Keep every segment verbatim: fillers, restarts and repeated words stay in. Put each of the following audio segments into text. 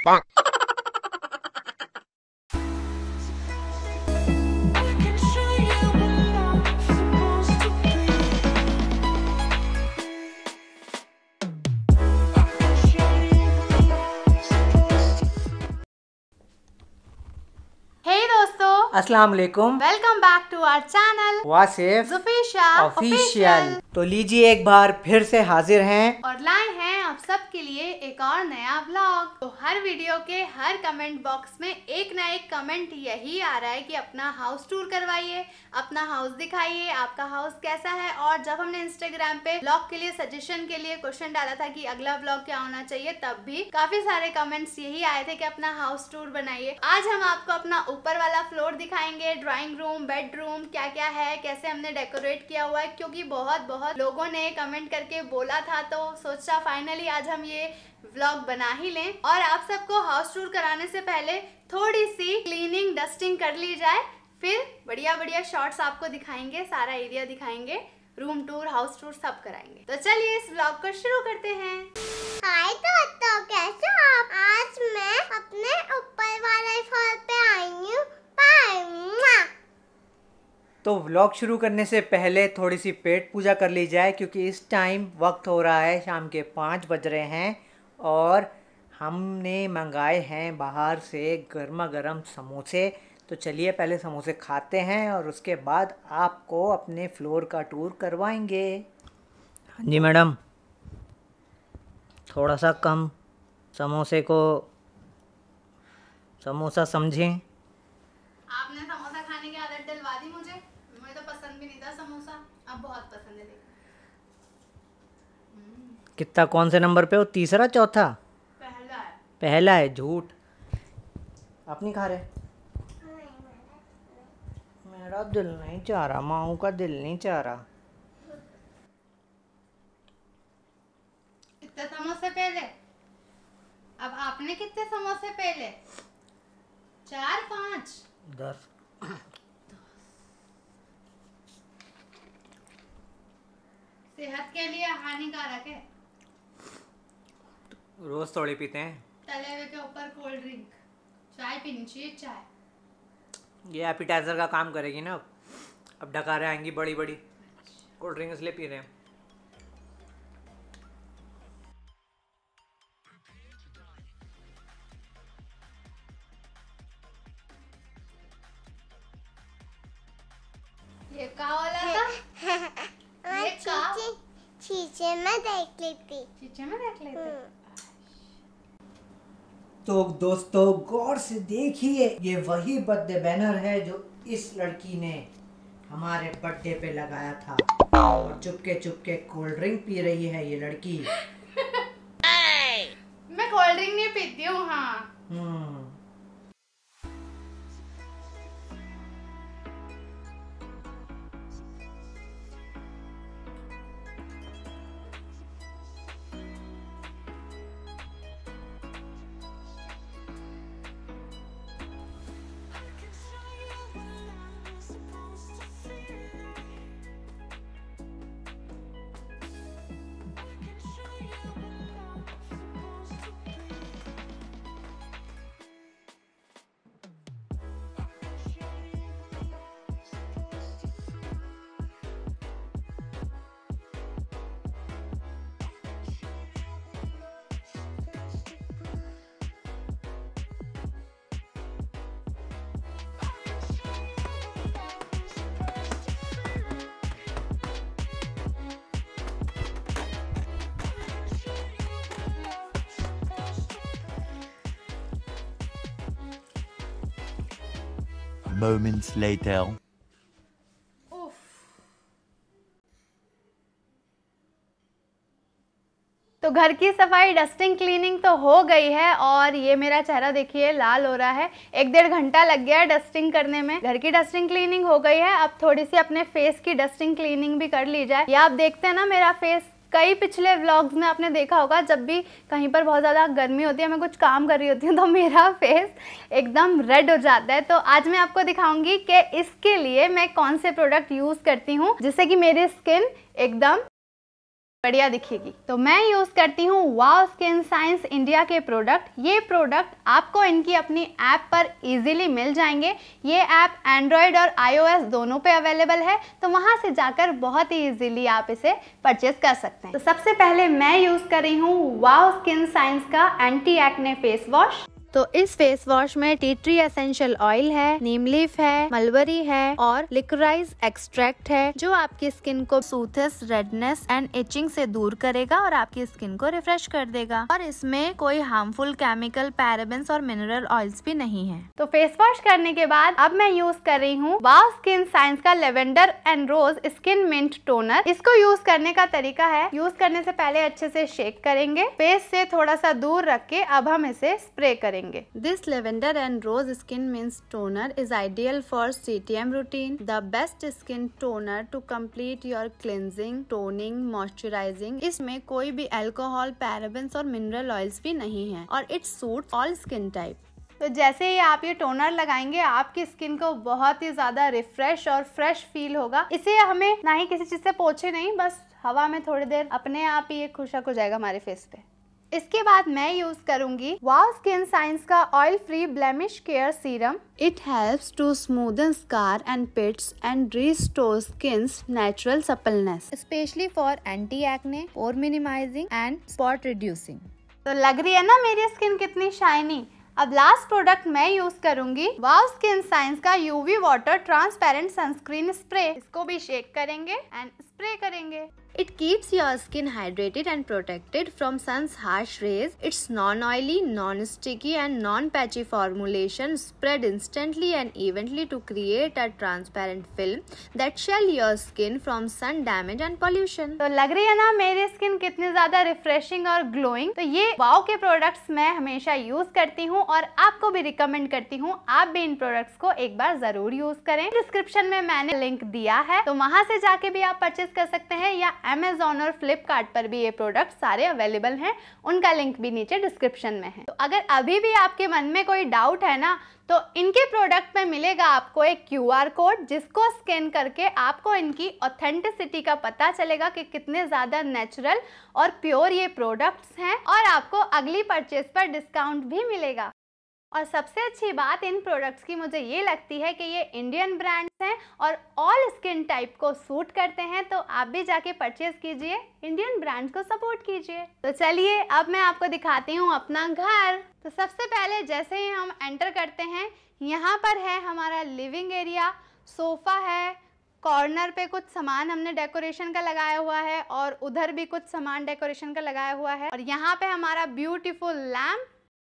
अस्सलाम वालेकुम, welcome back to our channel Wasif Zufisha official. तो लीजिए एक बार फिर से हाजिर हैं और लाए हैं आप सब के लिए एक और नया व्लॉग। तो हर वीडियो के हर कमेंट बॉक्स में एक ना एक कमेंट यही आ रहा है कि अपना हाउस टूर करवाइए, अपना हाउस दिखाइए, आपका हाउस कैसा है। और जब हमने इंस्टाग्राम पे व्लॉग के लिए सजेशन के लिए क्वेश्चन डाला था कि अगला व्लॉग क्या होना चाहिए, तब भी काफी सारे कमेंट्स यही आए थे कि अपना हाउस टूर बनाइए। आज हम आपको अपना ऊपर वाला फ्लोर दिखाएंगे, ड्राइंग रूम, बेडरूम क्या क्या है, कैसे हमने डेकोरेट किया हुआ है, क्योंकि बहुत बहुत लोगों ने कमेंट करके बोला था। तो सोचा फाइनली आज हम ये व्लॉग बना ही लें और आप सबको हाउस टूर कराने से पहले थोड़ी सी क्लीनिंग डस्टिंग कर ली जाए, फिर बढ़िया बढ़िया शॉट्स आपको दिखाएंगे, सारा एरिया दिखाएंगे, रूम टूर, हाउस टूर सब कराएंगे। तो चलिए इस व्लॉग को शुरू करते हैं। हाय दोस्तों, कैसे हो आप? आज मैं अपने ऊपर वाले फ्लोर पे आई हूँ। तो व्लॉग शुरू करने से पहले थोड़ी सी पेट पूजा कर ली जाए, क्योंकि इस टाइम वक्त हो रहा है शाम के पाँच बज रहे हैं और हमने मंगाए हैं बाहर से गर्मा गर्म समोसे। तो चलिए पहले समोसे खाते हैं और उसके बाद आपको अपने फ्लोर का टूर करवाएंगे। हाँ जी मैडम, थोड़ा सा कम समोसे को समोसा समझें। आपने समोसा खाने की आदत दिलवा दी मुझे, मुझे तो पसंद भी नहीं था समोसा, अब बहुत पसंद है। कितना, कौन से नंबर पे हो? तीसरा चौथा? पहला है। पहला है? झूठ। आप नहीं खा रहे? मेरा दिल नहीं चाह रहा, माऊ का दिल नहीं चाह रहा। कितने समोसे पहले? अब आपने कितने समोसे पहले? चार पाँच दस। सेहत के लिए हानिकारक है। रोज थोड़ी पीते हैं। तले हुए के ऊपर कोल्ड ड्रिंक, चाय पीनी चाहिए। चाय ये एपिटाइजर का काम करेगी ना। अब डकारें आएंगी बड़ी बड़ी, कोल्ड ड्रिंक इसलिए पी रहे हैं। ये क्या वाला था? ये चीचे चीचे में देख लेती चीचे में देख लेते। तो दोस्तों गौर से देखिए, ये वही बर्थडे बैनर है जो इस लड़की ने हमारे बर्थडे पे लगाया था और Chupke Chupke cold drink P रही है ये लड़की। मैं कोल्ड ड्रिंक नहीं पीती हूँ। हाँ हम्म Moments later. तो घर की सफाई, डस्टिंग, क्लीनिंग तो हो गई है और ये मेरा चेहरा देखिए लाल हो रहा है। एक डेढ़ घंटा लग गया है डस्टिंग करने में। घर की डस्टिंग क्लीनिंग हो गई है, अब थोड़ी सी अपने फेस की डस्टिंग क्लीनिंग भी कर ली जाए। ये आप देखते हैं ना मेरा फेस, कई पिछले व्लॉग्स में आपने देखा होगा जब भी कहीं पर बहुत ज़्यादा गर्मी होती है, मैं कुछ काम कर रही होती हूँ तो मेरा फेस एकदम रेड हो जाता है। तो आज मैं आपको दिखाऊंगी कि इसके लिए मैं कौन से प्रोडक्ट यूज़ करती हूँ जिससे कि मेरी स्किन एकदम बढ़िया दिखेगी। तो मैं यूज करती हूँ वाओ स्किन साइंस इंडिया के प्रोडक्ट। ये प्रोडक्ट आपको इनकी अपनी ऐप पर इजीली मिल जाएंगे। ये ऐप एंड्रॉयड और आईओएस दोनों पे अवेलेबल है, तो वहां से जाकर बहुत ही इजीली आप इसे परचेज कर सकते हैं। तो सबसे पहले मैं यूज कर रही हूँ वाओ स्किन साइंस का एंटी एक्ने फेस वॉश। तो इस फेस वॉश में टी ट्री एसेंशियल ऑयल है, नीम लीफ है, मलबरी है और लिकोराइज एक्सट्रैक्ट है, जो आपकी स्किन को सूथनेस, रेडनेस एंड इचिंग से दूर करेगा और आपकी स्किन को रिफ्रेश कर देगा। और इसमें कोई हार्मफुल केमिकल, पैराबेन्स और मिनरल ऑयल्स भी नहीं है। तो फेस वॉश करने के बाद अब मैं यूज कर रही हूँ वाओ स्किन साइंस का lavender and rose skin mint toner. इसको यूज करने का तरीका है, यूज करने से पहले अच्छे से शेक करेंगे, फेस से थोड़ा सा दूर रख के अब हम इसे स्प्रे करेंगे। This lavender and rose skin mint toner is ideal for C T M routine, the best skin toner to complete your cleansing, toning, moisturizing। इसमें कोई भी अल्कोहल, पैराबेन्स और मिनरल ऑयल्स भी नहीं है और it suits all skin type। तो जैसे ही आप ये टोनर लगाएंगे आपकी स्किन को बहुत ही ज्यादा रिफ्रेश और फ्रेश फील होगा। इसे हमें ना ही किसी चीज से पोछे नहीं, बस हवा में थोड़ी देर अपने आप ही ये खुशक हो जाएगा हमारे फेस पे। इसके बाद मैं यूज करूंगी वाओ स्किन साइंस का oil free blemish care serum. It helps to smoothen scar and pits and restore skin's natural suppleness, especially for anti acne, pore minimising and spot reducing. तो लग रही है ना मेरी स्किन कितनी shiny. अब last product मैं यूज करूंगी वाओ स्किन साइंस का UV water transparent sunscreen spray. इसको भी शेक करेंगे एंड स्प्रे करेंगे। It keeps your skin hydrated and protected from sun's harsh rays. It's non-oily, non-sticky and non-patchy formulation spread instantly and evenly to create a transparent film that shield your skin from sun damage and pollution। तो लग रही है ना मेरी skin कितनी ज्यादा refreshing और glowing. तो ये वाओ के प्रोडक्ट्स मैं हमेशा यूज करती हूँ और आपको भी रिकमेंड करती हूँ आप भी इन प्रोडक्ट्स को एक बार जरूर यूज करें। डिस्क्रिप्शन में मैंने लिंक दिया है, तो वहां से जाके भी आप परचेज कर सकते हैं, या अमेज़न और फ्लिपकार्ट पर भी ये प्रोडक्ट सारे अवेलेबल हैं, उनका लिंक भी नीचे डिस्क्रिप्शन में है। तो अगर अभी भी आपके मन में कोई डाउट है ना, तो इनके प्रोडक्ट में मिलेगा आपको एक क्यू आर कोड, जिसको स्कैन करके आपको इनकी ऑथेंटिसिटी का पता चलेगा कि कितने ज़्यादा नेचुरल और प्योर ये प्रोडक्ट्स हैं, और आपको अगली परचेज पर डिस्काउंट भी मिलेगा। और सबसे अच्छी बात इन प्रोडक्ट्स की मुझे ये लगती है कि ये इंडियन ब्रांड्स हैं और ऑल स्किन टाइप को सूट करते हैं, तो आप भी जाके परचेज कीजिए, इंडियन ब्रांड्स को सपोर्ट कीजिए। तो चलिए अब मैं आपको दिखाती हूँ अपना घर। तो सबसे पहले जैसे ही हम एंटर करते हैं, यहाँ पर है हमारा लिविंग एरिया, सोफा है, कॉर्नर पे कुछ सामान हमने डेकोरेशन का लगाया हुआ है और उधर भी कुछ सामान डेकोरेशन का लगाया हुआ है, और यहाँ पे हमारा ब्यूटीफुल लैम्प,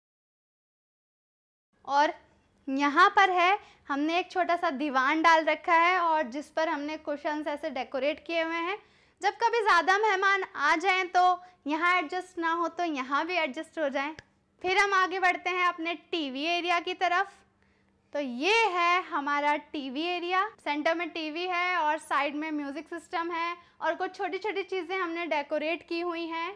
और यहाँ पर है हमने एक छोटा सा दीवान डाल रखा है और जिस पर हमने कुशन्स ऐसे डेकोरेट किए हुए हैं। जब कभी ज़्यादा मेहमान आ जाएं तो यहाँ एडजस्ट ना हो तो यहाँ भी एडजस्ट हो जाएं। फिर हम आगे बढ़ते हैं अपने टीवी एरिया की तरफ। तो ये है हमारा टीवी एरिया, सेंटर में टीवी है और साइड में म्यूज़िक सिस्टम है और कुछ छोटी छोटी चीज़ें हमने डेकोरेट की हुई हैं।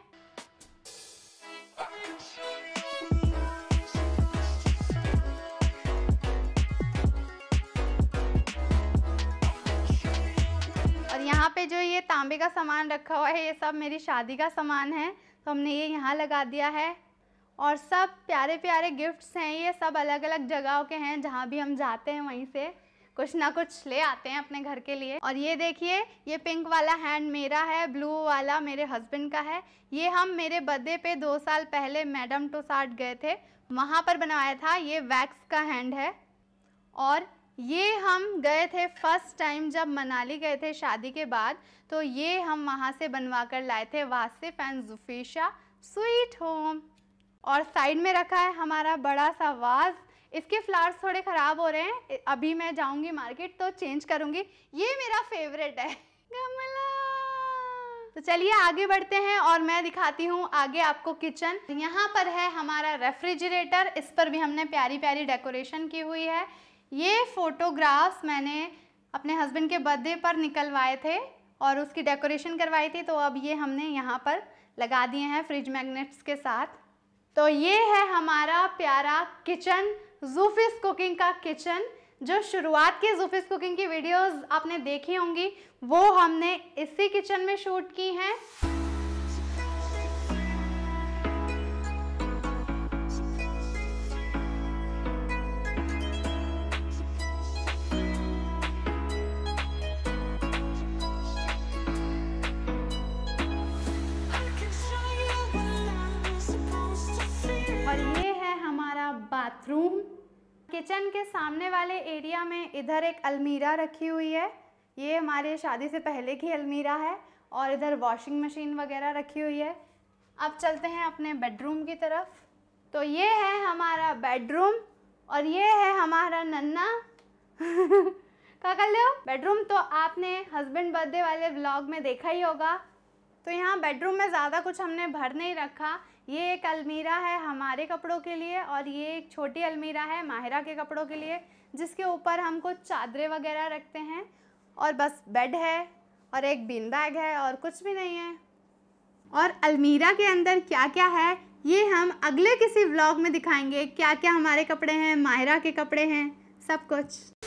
यहाँ पे जो ये तांबे का सामान रखा हुआ है, ये सब मेरी शादी का सामान है, तो हमने ये यहाँ लगा दिया है। और सब प्यारे प्यारे गिफ्ट्स हैं, ये सब अलग अलग जगहों के हैं, जहाँ भी हम जाते हैं वहीं से कुछ ना कुछ ले आते हैं अपने घर के लिए। और ये देखिए, ये पिंक वाला हैंड मेरा है, ब्लू वाला मेरे हस्बैंड का है। ये हम मेरे बर्थडे पे दो साल पहले मैडम टुसाड गए थे, वहाँ पर बनवाया था। ये वैक्स का हैंड है। और ये हम गए थे फर्स्ट टाइम जब मनाली गए थे शादी के बाद, तो ये हम वहाँ से बनवा कर लाए थे, Wasif and Zufisha sweet home. और साइड में रखा है हमारा बड़ा सा वाज। इसके फ्लावर्स थोड़े ख़राब हो रहे हैं, अभी मैं जाऊंगी मार्केट तो चेंज करूंगी। ये मेरा फेवरेट है गमला। तो चलिए आगे बढ़ते हैं और मैं दिखाती हूँ आगे आपको किचन। यहाँ पर है हमारा रेफ्रिजरेटर, इस पर भी हमने प्यारी प्यारी डेकोरेशन की हुई है। ये फोटोग्राफ्स मैंने अपने हस्बैंड के बर्थडे पर निकलवाए थे और उसकी डेकोरेशन करवाई थी, तो अब ये हमने यहाँ पर लगा दिए हैं फ्रिज मैग्नेट्स के साथ। तो ये है हमारा प्यारा किचन, जूफीस कुकिंग का किचन। जो शुरुआत की जूफीस कुकिंग की वीडियोस आपने देखी होंगी, वो हमने इसी किचन में शूट की हैं। बाथरूम। किचन के सामने वाले एरिया में इधर एक अलमीरा रखी हुई है, ये हमारे शादी से पहले की अलमीरा है, और इधर वॉशिंग मशीन वगैरह रखी हुई है। अब चलते हैं अपने बेडरूम की तरफ। तो ये है हमारा बेडरूम और ये है हमारा नन्ना क्या कर लो बेडरूम। तो आपने हस्बैंड बर्थडे वाले व्लॉग में देखा ही होगा। तो यहाँ बेडरूम में ज़्यादा कुछ हमने भर नहीं रखा। ये एक अलमीरा है हमारे कपड़ों के लिए और ये एक छोटी अलमीरा है माहिरा के कपड़ों के लिए, जिसके ऊपर हम कुछ चादरें वगैरह रखते हैं। और बस बेड है और एक बीन बैग है और कुछ भी नहीं है। और अलमीरा के अंदर क्या क्या है ये हम अगले किसी व्लॉग में दिखाएंगे। क्या क्या हमारे कपड़े हैं, माहिरा के कपड़े हैं, सब कुछ।